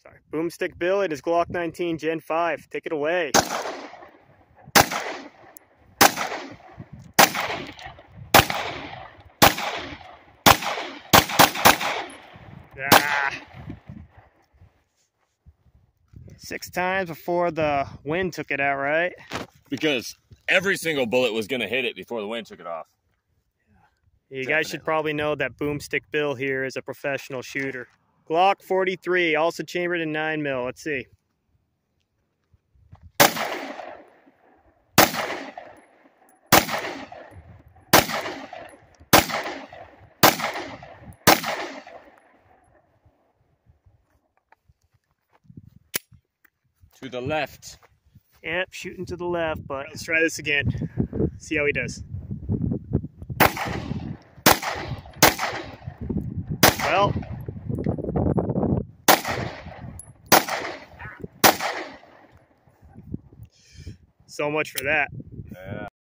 Sorry. Boomstock Bill and his Glock 19 Gen 5. Take it away. Ah. 6 times before the wind took it out, right? Because every single bullet was going to hit it before the wind took it off. You guys should probably know that Boomstock Bill here is a professional shooter. Glock 43, also chambered in 9mm. Let's see. To the left. Yep, shooting to the left, but let's try this again. See how he does. Well, so much for that. Yeah.